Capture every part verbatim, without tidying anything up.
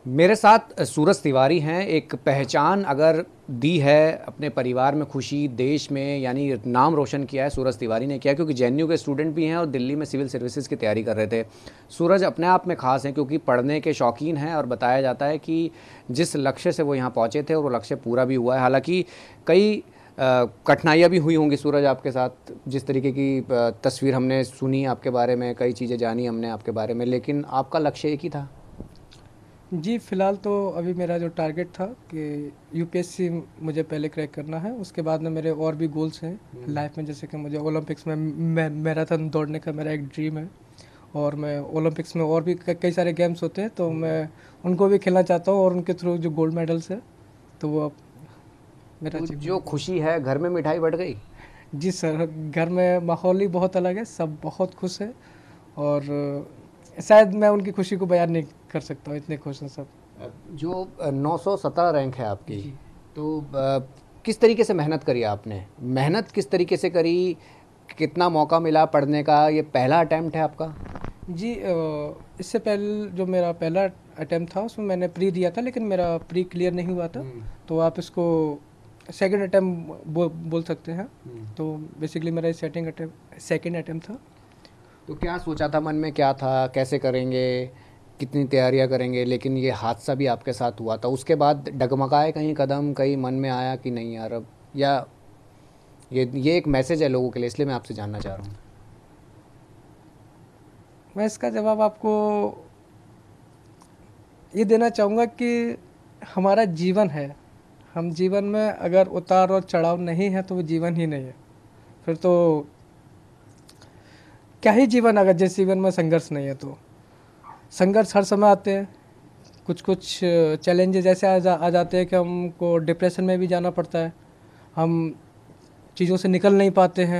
मेरे साथ सूरज तिवारी हैं। एक पहचान अगर दी है अपने परिवार में, खुशी देश में, यानी नाम रोशन किया है सूरज तिवारी ने किया, क्योंकि जेएनयू के स्टूडेंट भी हैं और दिल्ली में सिविल सर्विसेज की तैयारी कर रहे थे। सूरज अपने आप में ख़ास हैं क्योंकि पढ़ने के शौकीन हैं और बताया जाता है कि जिस लक्ष्य से वो यहाँ पहुँचे थे और वो लक्ष्य पूरा भी हुआ है। हालांकि कई कठिनाइयाँ भी हुई होंगी सूरज आपके साथ, जिस तरीके की अ, तस्वीर हमने सुनी आपके बारे में, कई चीज़ें जानी हमने आपके बारे में, लेकिन आपका लक्ष्य एक ही था। जी, फ़िलहाल तो अभी मेरा जो टारगेट था कि यूपीएससी मुझे पहले क्रैक करना है, उसके बाद में मेरे और भी गोल्स हैं लाइफ में, जैसे कि मुझे ओलंपिक्स में मै मैराथन दौड़ने का मेरा एक ड्रीम है और मैं ओलंपिक्स में और भी कई सारे गेम्स होते हैं तो मैं उनको भी खेलना चाहता हूँ और उनके थ्रू जो गोल्ड मेडल्स है तो वो अब मेरा तो जो अचीवमेंट। खुशी है, घर में मिठाई बढ़ गई। जी सर, घर में माहौल ही बहुत अलग है, सब बहुत खुश है और शायद मैं उनकी खुशी को बयान नहीं कर सकता हूँ, इतने खुश हैं सब। जो नौ सौ सत्रह रैंक है आपकी, जी तो अ, किस तरीके से मेहनत करी आपने? मेहनत किस तरीके से करी? कितना मौका मिला पढ़ने का? ये पहला अटेम्प्ट है आपका? जी अ, इससे पहले जो मेरा पहला अटेम्प्ट था उसमें मैंने प्री दिया था, लेकिन मेरा प्री क्लियर नहीं हुआ था, तो आप इसको सेकंड अटेम्प्ट बो, बोल सकते हैं। तो बेसिकली मेरा सेटिंग अटेम्प्ट सेकंड अटेम्प्ट था। तो क्या सोचा था मन में, क्या था, कैसे करेंगे, कितनी तैयारियां करेंगे, लेकिन ये हादसा भी आपके साथ हुआ था। उसके बाद डगमगाए कहीं कदम, कहीं मन में आया कि नहीं यार अब, या ये ये एक मैसेज है लोगों के लिए, इसलिए मैं आपसे जानना चाह रहा हूँ। मैं इसका जवाब आपको ये देना चाहूँगा कि हमारा जीवन है, हम जीवन में अगर उतार और चढ़ाव नहीं है तो वो जीवन ही नहीं है। फिर तो क्या ही जीवन, अगर जिस जीवन में संघर्ष नहीं है तो। संघर्ष हर समय आते हैं, कुछ कुछ चैलेंजेस ऐसे आ, जा, आ जाते हैं कि हमको डिप्रेशन में भी जाना पड़ता है, हम चीज़ों से निकल नहीं पाते हैं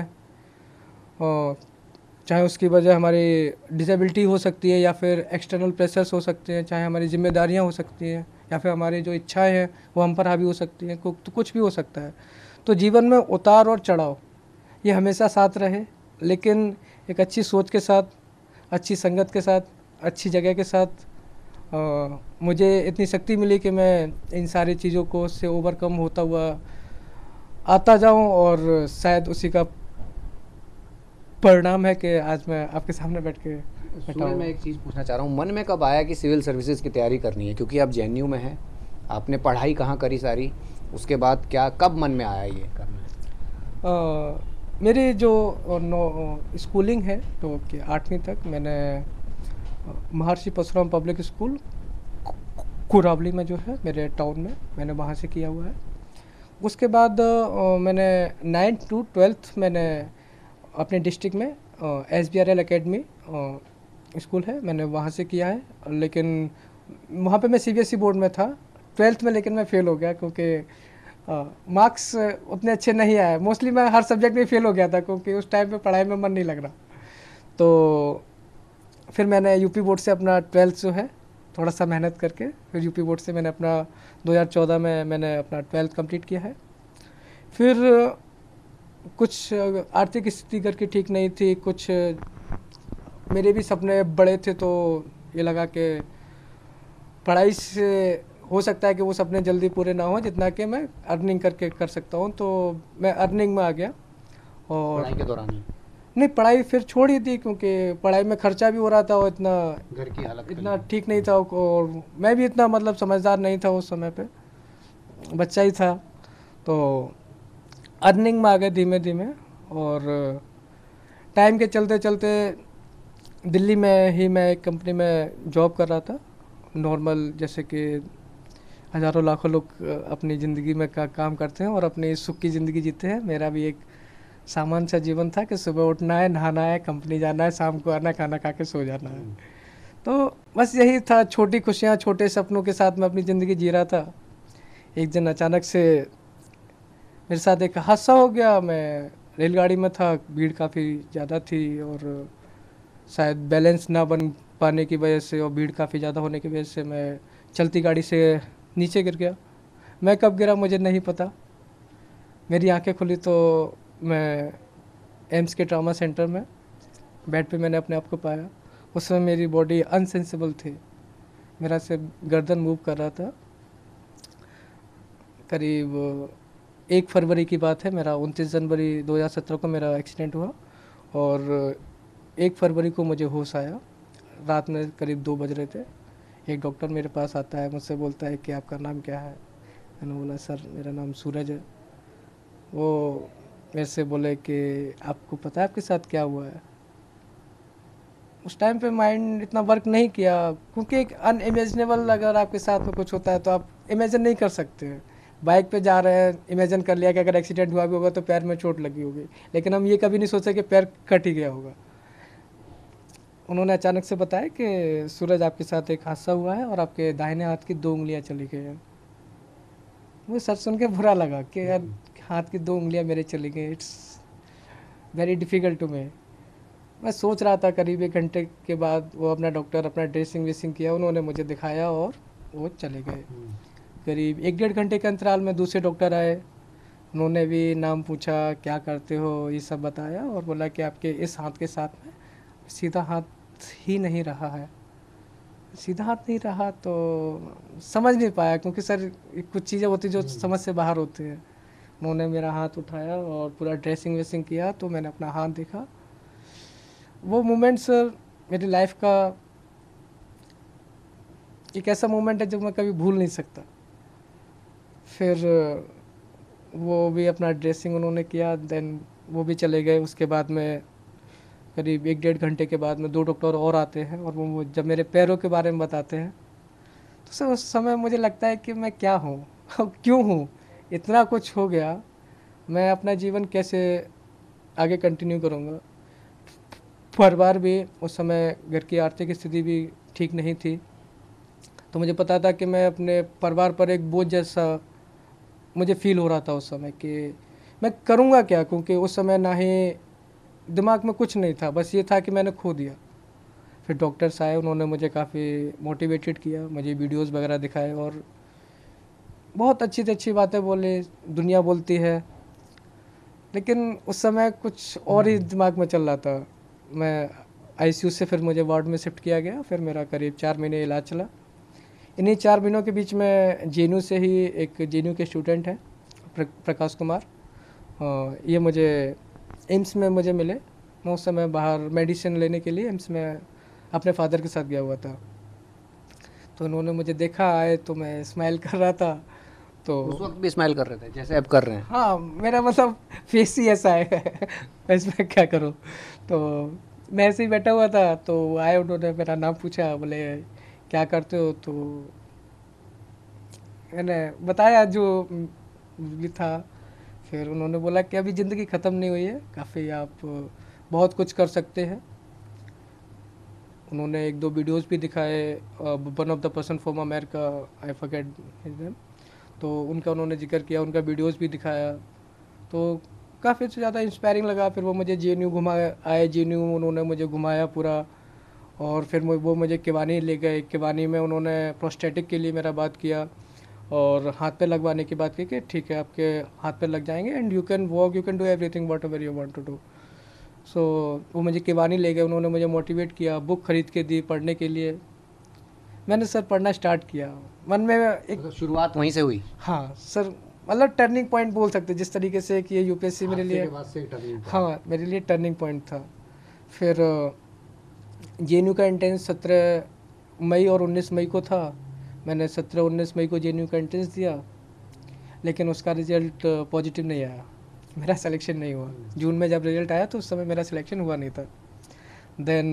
और चाहे उसकी वजह हमारी डिसेबिलिटी हो सकती है या फिर एक्सटर्नल प्रेशर्स हो सकते हैं, चाहे हमारी जिम्मेदारियां हो सकती हैं या फिर हमारी जो इच्छाएं हैं वो हम पर हावी हो सकती हैं, तो कुछ भी हो सकता है। तो जीवन में उतार और चढ़ाव ये हमेशा साथ रहे, लेकिन एक अच्छी सोच के साथ, अच्छी संगत के साथ, अच्छी जगह के साथ आ, मुझे इतनी शक्ति मिली कि मैं इन सारी चीज़ों को से ओवरकम होता हुआ आता जाऊं और शायद उसी का परिणाम है कि आज मैं आपके सामने बैठ के बैठा सूरज, हूँ। मैं एक चीज़ पूछना चाह रहा हूँ, मन में कब आया कि सिविल सर्विसेज की तैयारी करनी है? क्योंकि आप जेएनयू में हैं, आपने पढ़ाई कहाँ करी सारी, उसके बाद क्या, कब मन में आया ये करना है? अ, मेरी जो अ, नो स्कूलिंग है तो कि आठवीं तक मैंने अ, महर्षि परशुराम पब्लिक स्कूल कुरावली में जो है मेरे टाउन में, मैंने वहाँ से किया हुआ है। उसके बाद अ, मैंने नाइन्थ टू ट्वेल्थ मैंने अपने डिस्ट्रिक्ट में S B R L academy school है, मैंने वहाँ से किया है, लेकिन वहाँ पे मैं C B S E board में था ट्वेल्थ में, लेकिन मैं फ़ेल हो गया क्योंकि मार्क्स उतने अच्छे नहीं आए। मोस्टली मैं हर सब्जेक्ट में फ़ेल हो गया था क्योंकि उस टाइम पे पढ़ाई में मन नहीं लग रहा। तो फिर मैंने यूपी बोर्ड से अपना ट्वेल्थ जो है थोड़ा सा मेहनत करके, फिर यूपी बोर्ड से मैंने अपना दो हज़ार चौदह में मैंने अपना ट्वेल्थ कंप्लीट किया है। फिर कुछ आर्थिक स्थिति घर की ठीक नहीं थी, कुछ मेरे भी सपने बड़े थे, तो ये लगा कि पढ़ाई से हो सकता है कि वो सपने जल्दी पूरे ना हो जितना कि मैं अर्निंग करके कर सकता हूँ, तो मैं अर्निंग में आ गया। और पढ़ाई के दौरान ही नहीं, पढ़ाई फिर छोड़ ही दी क्योंकि पढ़ाई में खर्चा भी हो रहा था और इतना घर की हालत इतना ठीक नहीं था और मैं भी इतना मतलब समझदार नहीं था उस समय पे, बच्चा ही था। तो अर्निंग में आ गए धीमे धीमे और टाइम के चलते चलते दिल्ली में ही मैं एक कंपनी में जॉब कर रहा था नॉर्मल, जैसे कि हज़ारों लाखों लोग अपनी ज़िंदगी में का काम करते हैं और अपनी सुख की ज़िंदगी जीते हैं। मेरा भी एक सामान्य सा जीवन था कि सुबह उठना है, नहाना है, कंपनी जाना है, शाम को आना, खाना खा के सो जाना है। तो बस यही था, छोटी खुशियाँ, छोटे सपनों के साथ मैं अपनी ज़िंदगी जी रहा था। एक दिन अचानक से मेरे साथ एक हादसा हो गया। मैं रेलगाड़ी में था, भीड़ काफ़ी ज़्यादा थी और शायद बैलेंस ना बन पाने की वजह से और भीड़ काफ़ी ज़्यादा होने की वजह से मैं चलती गाड़ी से नीचे गिर गया। मैं कब गिरा मुझे नहीं पता। मेरी आंखें खुली तो मैं एम्स के ट्रॉमा सेंटर में बेड पे मैंने अपने आप को पाया। उस समय मेरी बॉडी अनसेंसिबल थी, मेरा से गर्दन मूव कर रहा था। करीब एक फरवरी की बात है, मेरा उनतीस जनवरी दो हज़ार सत्रह को मेरा एक्सीडेंट हुआ और एक फरवरी को मुझे होश आया। रात में करीब दो बज रहे थे। एक डॉक्टर मेरे पास आता है, मुझसे बोलता है कि आपका नाम क्या है। मैंने बोला सर मेरा नाम सूरज है। वो मेरे से बोले कि आपको पता है आपके साथ क्या हुआ है। उस टाइम पे माइंड इतना वर्क नहीं किया, क्योंकि एक अनइमेजिनेबल अगर आपके साथ में कुछ होता है तो आप इमेजिन नहीं कर सकते। बाइक पे जा रहे हैं, इमेजिन कर लिया कि अगर एक्सीडेंट हुआ भी होगा तो पैर में चोट लगी होगी, लेकिन हम ये कभी नहीं सोचे कि पैर कट ही गया होगा। उन्होंने अचानक से बताया कि सूरज आपके साथ एक हादसा हुआ है और आपके दाहिने हाथ की दो उंगलियां चली गई हैं। मुझे सच सुन के बुरा लगा कि यार हाथ की दो उंगलियां मेरे चली गई। It's very difficult to me. मैं सोच रहा था, करीब एक घंटे के बाद वो अपना डॉक्टर अपना ड्रेसिंग वेसिंग किया, उन्होंने मुझे दिखाया और वो चले गए। करीब एक डेढ़ घंटे के अंतराल में दूसरे डॉक्टर आए। उन्होंने भी नाम पूछा, क्या करते हो, ये सब बताया और बोला कि आपके इस हाथ के साथ में सीधा हाथ ही नहीं रहा है। सीधा हाथ नहीं रहा तो समझ नहीं पाया, क्योंकि सर कुछ चीज़ें होती जो समझ से बाहर होती हैं। उन्होंने मेरा हाथ उठाया और पूरा ड्रेसिंग वेसिंग किया तो मैंने अपना हाथ देखा। वो मोमेंट सर मेरी लाइफ का एक ऐसा मोमेंट है जो मैं कभी भूल नहीं सकता। फिर वो भी अपना ड्रेसिंग उन्होंने किया, देन वो भी चले गए। उसके बाद में करीब एक डेढ़ घंटे के बाद में दो डॉक्टर और आते हैं और वो जब मेरे पैरों के बारे में बताते हैं तो सर उस समय मुझे लगता है कि मैं क्या हूँ क्यों हूँ, इतना कुछ हो गया, मैं अपना जीवन कैसे आगे कंटिन्यू करूँगा। परिवार भी उस समय, घर की आर्थिक स्थिति भी ठीक नहीं थी, तो मुझे पता था कि मैं अपने परिवार पर एक बोझ जैसा मुझे फील हो रहा था उस समय कि मैं करूँगा क्या, क्योंकि उस समय ना ही दिमाग में कुछ नहीं था, बस ये था कि मैंने खो दिया। फिर डॉक्टर्स आए, उन्होंने मुझे काफ़ी मोटिवेटेड किया, मुझे वीडियोस वगैरह दिखाए और बहुत अच्छी से अच्छी बातें बोले, दुनिया बोलती है, लेकिन उस समय कुछ और ही दिमाग में चल रहा था। मैं आईसीयू से फिर मुझे वार्ड में शिफ्ट किया गया। फिर मेरा करीब चार महीने इलाज चला। इन्हीं चार महीनों के बीच में जेएनयू से ही एक जेएनयू के स्टूडेंट हैं प्र, प्रकाश कुमार, ये मुझे एम्स में मुझे मिले। मैं उस समय बाहर मेडिसिन लेने के लिए एम्स में अपने फादर के साथ गया हुआ था, तो उन्होंने मुझे देखा आए तो मैं स्माइल कर रहा था। तो उस वक्त भी स्माइल कर रहे थे जैसे अब कर रहे हैं? हाँ, मेरा मतलब फेस ही ऐसा है इसमें क्या करूँ। तो मैं ऐसे ही बैठा हुआ था, तो आए, उन्होंने मेरा नाम पूछा, बोले क्या करते हो, तो मैंने बताया जो भी था। फिर उन्होंने बोला कि अभी ज़िंदगी ख़त्म नहीं हुई है, काफ़ी आप बहुत कुछ कर सकते हैं। उन्होंने एक दो वीडियोस भी दिखाए, one of the person from America, I forget his name, तो उनका उन्होंने जिक्र किया, उनका वीडियोस भी दिखाया, तो काफ़ी ज़्यादा इंस्पायरिंग लगा। फिर वो मुझे जेएनयू घुमा आए, जेएनयू उन्होंने मुझे घुमाया पूरा, और फिर वो मुझे किवानी ले गए। किवानी में उन्होंने प्रोस्टेटिक के लिए मेरा बात किया और हाथ पे लगवाने की बात की कि ठीक है आपके हाथ पे लग जाएंगे and you can walk, you can do everything what ever you want to do. So वो मुझे किवानी ले गए, उन्होंने मुझे मोटिवेट किया, बुक खरीद के दी पढ़ने के लिए। मैंने सर पढ़ना स्टार्ट किया। मन में एक तो शुरुआत वहीं से हुई? हाँ सर, मतलब टर्निंग पॉइंट बोल सकते जिस तरीके से कि ये यूपीएससी मेरे लिए, हाँ मेरे लिए टर्निंग पॉइंट था। फिर जेएनयू का एंट्रेंस सत्रह मई और उन्नीस मई को था। मैंने सत्रह उन्नीस मई को जेएनयू का एंट्रेंस दिया, लेकिन उसका रिजल्ट पॉजिटिव नहीं आया, मेरा सिलेक्शन नहीं हुआ। जून में जब रिजल्ट आया तो उस समय मेरा सिलेक्शन हुआ नहीं था। देन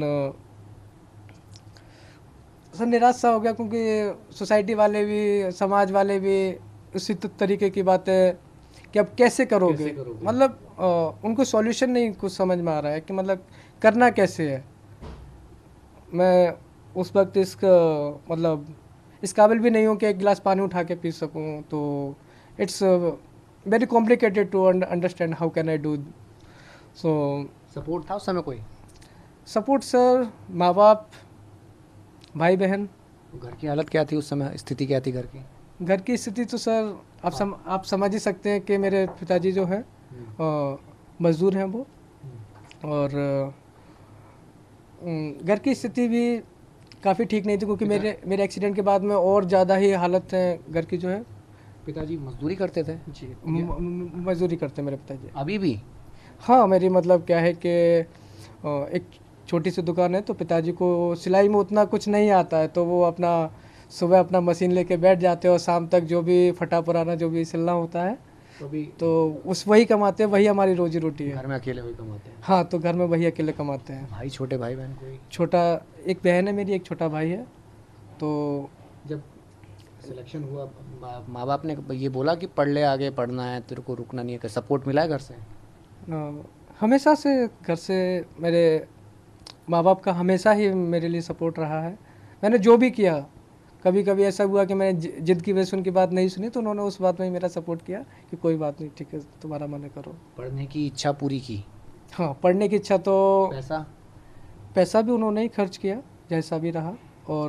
सर निराश सा हो गया, क्योंकि सोसाइटी वाले भी, समाज वाले भी उसी तरीके की बातें कि अब कैसे करोगे, कैसे करोगे? मतलब आ, उनको सॉल्यूशन नहीं कुछ समझ में आ रहा है कि मतलब करना कैसे है। मैं उस वक्त इसका मतलब इस काबिल भी नहीं हूँ कि एक गिलास पानी उठा के पी सकूँ, तो it's very complicated to understand how can I do. So support था उस समय कोई? सपोर्ट सर, माँ बाप, भाई बहन। घर की हालत क्या थी उस समय, स्थिति क्या थी घर की? घर की स्थिति तो सर आप सम आप समझ ही सकते हैं कि मेरे पिताजी जो हैं मज़दूर हैं वो, और घर की स्थिति भी काफ़ी ठीक नहीं थी, क्योंकि मेरे मेरे एक्सीडेंट के बाद में और ज़्यादा ही हालत है घर की जो है। पिताजी मजदूरी करते थे? जी, म- म- मजदूरी करते हैं मेरे पिताजी। अभी भी? हाँ, मेरी मतलब क्या है कि अ, एक छोटी सी दुकान है, तो पिताजी को सिलाई में उतना कुछ नहीं आता है, तो वो अपना सुबह अपना मशीन लेके बैठ जाते हैं और शाम तक जो भी फटा पुराना जो भी सिलना होता है तो भी तो उस वही कमाते हैं, वही हमारी रोजी रोटी है। घर में अकेले वही कमाते हैं? हाँ, तो घर में वही अकेले कमाते हैं। भाई, छोटे भाई बहन कोई? छोटा एक बहन है मेरी, एक छोटा भाई है। तो जब सिलेक्शन हुआ, माँ बाप ने ये बोला कि पढ़ ले, आगे पढ़ना है, तेरे को रुकना नहीं है, सपोर्ट मिला है घर से? अ, हमेशा से घर से मेरे माँ बाप का हमेशा ही मेरे लिए सपोर्ट रहा है। मैंने जो भी किया, कभी कभी ऐसा हुआ कि मैंने जि- जिद की वजह से उनकी बात नहीं सुनी, तो उन्होंने उस बात में ही मेरा सपोर्ट किया कि कोई बात नहीं, ठीक है, तुम्हारा मन है करो। पढ़ने की इच्छा पूरी की? हाँ, पढ़ने की इच्छा तो पैसा? पैसा भी उन्होंने ही खर्च किया जैसा भी रहा। और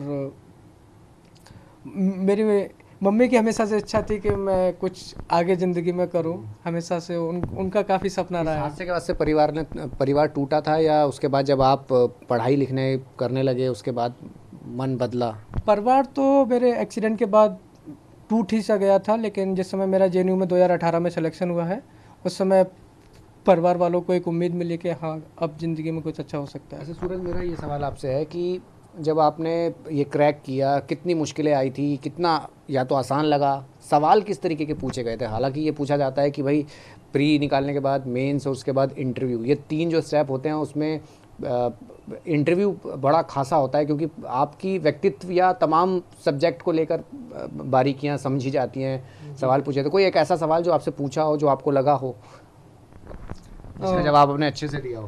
म- मेरी मम्मी की हमेशा से इच्छा थी कि मैं कुछ आगे ज़िंदगी में करूं, हमेशा से उन उनका काफ़ी सपना इस रहा है। हादसे के बाद से परिवार ने परिवार टूटा था, या उसके बाद जब आप पढ़ाई लिखने करने लगे उसके बाद मन बदला? परिवार तो मेरे एक्सीडेंट के बाद टूट ही सा गया था, लेकिन जिस समय मेरा जेएनयू में दो हज़ार अठारह में सिलेक्शन हुआ है, उस समय परिवार वालों को एक उम्मीद मिली कि हाँ, अब ज़िंदगी में कुछ अच्छा हो सकता है। ऐसे सूरज, मेरा ये सवाल आपसे है कि जब आपने ये क्रैक किया, कितनी मुश्किलें आई थी, कितना या तो आसान लगा, सवाल किस तरीके के पूछे गए थे? हालांकि ये पूछा जाता है कि भाई प्री निकालने के बाद मेंस और उसके बाद इंटरव्यू, ये तीन जो स्टेप होते हैं उसमें इंटरव्यू बड़ा खासा होता है, क्योंकि आपकी व्यक्तित्व या तमाम सब्जेक्ट को लेकर बारीकियां समझी जाती हैं, सवाल पूछे। तो कोई एक ऐसा सवाल जो आपसे पूछा हो, जो आपको लगा हो, इसका जवाब आपने अच्छे से दिया हो?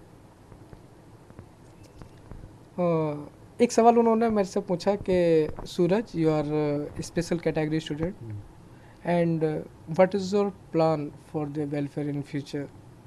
अ, एक सवाल उन्होंने मेरे से पूछा कि Suraj, you are special category student and what is your plan for the welfare in future.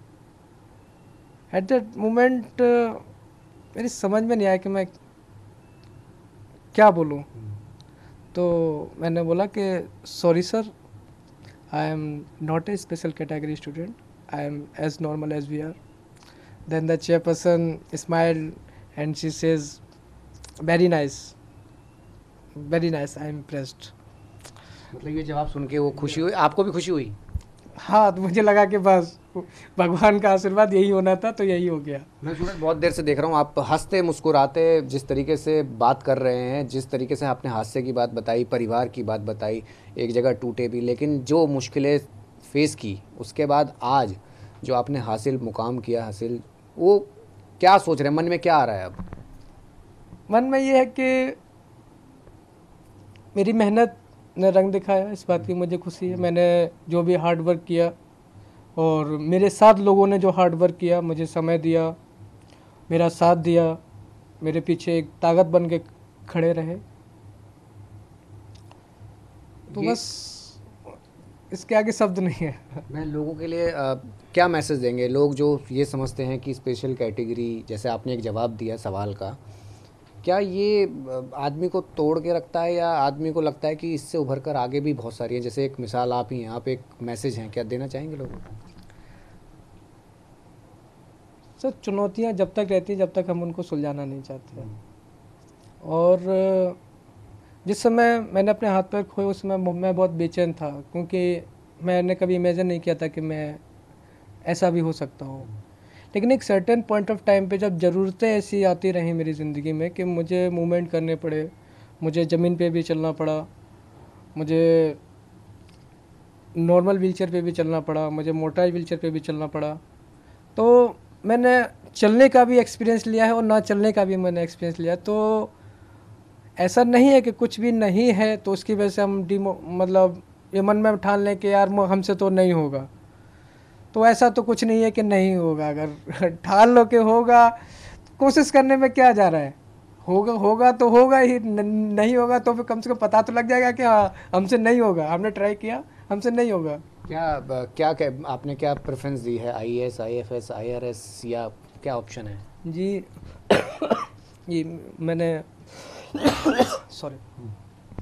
At that moment मेरी समझ में नहीं आया कि मैं क्या बोलूं। तो मैंने बोला कि sorry sir, I am not a special category student, I am as normal as we are. Then the chairperson smiled and she says, very nice, very nice, I am impressed। मतलब ये जवाब सुन के वो खुशी हुई, आपको भी खुशी हुई? हाँ, तो मुझे लगा कि बस भगवान का आशीर्वाद यही होना था, तो यही हो गया। मैं सूरज बहुत देर से देख रहा हूँ, आप हंसते मुस्कुराते जिस तरीके से बात कर रहे हैं, जिस तरीके से आपने हादसे की बात बताई, परिवार की बात बताई, एक जगह टूटे भी, लेकिन जो मुश्किलें फेस की उसके बाद आज जो आपने हासिल मुकाम किया हासिल, वो क्या सोच रहे हैं, मन में क्या आ रहा है अब? मन में ये है कि मेरी मेहनत ने रंग दिखाया, इस बात की मुझे खुशी है। मैंने जो भी हार्ड वर्क किया और मेरे साथ लोगों ने जो हार्ड वर्क किया, मुझे समय दिया, मेरा साथ दिया, मेरे पीछे एक ताकत बन के खड़े रहे, तो बस इसके आगे शब्द नहीं है। मैं लोगों के लिए आ, क्या मैसेज देंगे? लोग जो ये समझते हैं कि स्पेशल कैटेगरी, जैसे आपने एक जवाब दिया सवाल का, क्या ये आदमी को तोड़ के रखता है, या आदमी को लगता है कि इससे उभर कर आगे भी बहुत सारी हैं? जैसे एक मिसाल आप ही हैं, आप एक मैसेज हैं, क्या देना चाहेंगे लोगों को? सर, चुनौतियां जब तक रहती हैं जब तक हम उनको सुलझाना नहीं चाहते। और जिस समय मैंने अपने हाथ पैर खोए उस समय मैं बहुत बेचैन था, क्योंकि मैंने कभी इमेजिन नहीं किया था कि मैं ऐसा भी हो सकता हूँ। लेकिन एक सर्टेन पॉइंट ऑफ टाइम पे जब ज़रूरतें ऐसी आती रहीं मेरी ज़िंदगी में कि मुझे मूवमेंट करने पड़े, मुझे ज़मीन पे भी चलना पड़ा, मुझे नॉर्मल व्हीलचेयर पे भी चलना पड़ा, मुझे मोटराइज व्हीलचेयर पे भी चलना पड़ा, तो मैंने चलने का भी एक्सपीरियंस लिया है और ना चलने का भी मैंने एक्सपीरियंस लिया। तो ऐसा नहीं है कि कुछ भी नहीं है तो उसकी वजह से हम डिमो मतलब ये मन में ठान लें कि यार हमसे तो नहीं होगा। तो ऐसा तो कुछ नहीं है कि नहीं होगा। अगर ठान लो कि होगा, कोशिश करने में क्या जा रहा है, होगा होगा तो होगा ही, न, नहीं होगा तो फिर कम से कम पता तो लग जाएगा कि हाँ हमसे नहीं होगा, हमने ट्राई किया, हमसे नहीं होगा। क्या क्या, क्या आपने क्या प्रेफरेंस दी है, I A S, I F S, I R S, या क्या ऑप्शन है? जी ये मैंने सॉरी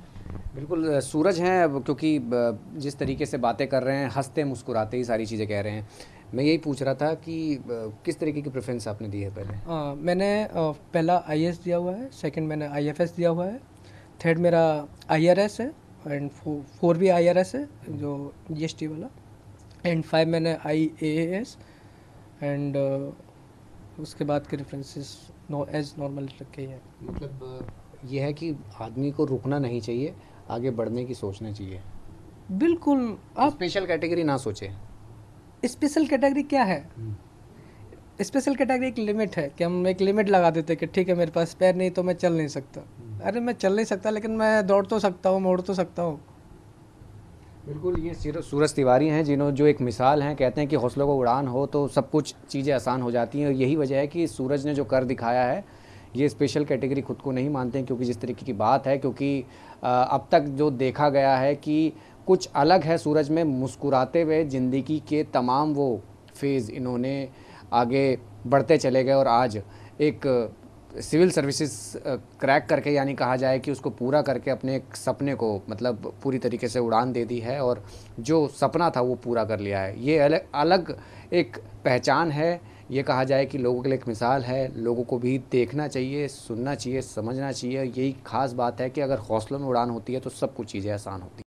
बिल्कुल अ, सूरज हैं अब, क्योंकि ब- जिस तरीके से बातें कर रहे हैं, हंसते मुस्कुराते ही सारी चीज़ें कह रहे हैं। मैं यही पूछ रहा था कि अ, किस तरीके की प्रेफरेंस आपने दी है पहले। अ, मैंने अ, पहला आईएएस दिया हुआ है, सेकंड मैंने आईएफएस दिया हुआ है, थर्ड मेरा आईआरएस है, एंड फो, फोर भी आईआरएस है जो जीएसटी वाला, एंड फाइव मैंने आईएएस, एंड उसके बाद के रेफरेंसेस नो एज नॉर्मल रखे हैं। मतलब अ, ये है कि आदमी को रुकना नहीं चाहिए, आगे बढ़ने की सोचना चाहिए। बिल्कुल। आप स्पेशल कैटेगरी ना सोचे। स्पेशल कैटेगरी क्या है? स्पेशल कैटेगरी एक लिमिट है कि हम एक लिमिट लगा देते हैं कि ठीक है मेरे पास पैर नहीं तो मैं चल नहीं सकता। अरे मैं चल नहीं सकता लेकिन मैं दौड़ तो सकता हूँ, मोड़ तो सकता हूँ। बिल्कुल, ये सिर- सूरज तिवारी हैं, जिन्हों जो एक मिसाल हैं। कहते हैं कि हौसलों को उड़ान हो तो सब कुछ चीज़ें आसान हो जाती हैं, और यही वजह है कि सूरज ने जो कर दिखाया है, ये स्पेशल कैटेगरी खुद को नहीं मानते हैं, क्योंकि जिस तरीके की बात है, क्योंकि अ, अब तक जो देखा गया है कि कुछ अलग है सूरज में। मुस्कुराते हुए ज़िंदगी के तमाम वो फेज़ इन्होंने आगे बढ़ते चले गए, और आज एक सिविल सर्विसेज क्रैक करके, यानी कहा जाए कि उसको पूरा करके अपने एक सपने को मतलब पूरी तरीके से उड़ान दे दी है, और जो सपना था वो पूरा कर लिया है। ये अलग अलग एक पहचान है। ये कहा जाए कि लोगों के लिए एक मिसाल है। लोगों को भी देखना चाहिए, सुनना चाहिए, समझना चाहिए। यही खास बात है कि अगर हौसलों में उड़ान होती है तो सब कुछ चीज़ें आसान होती हैं।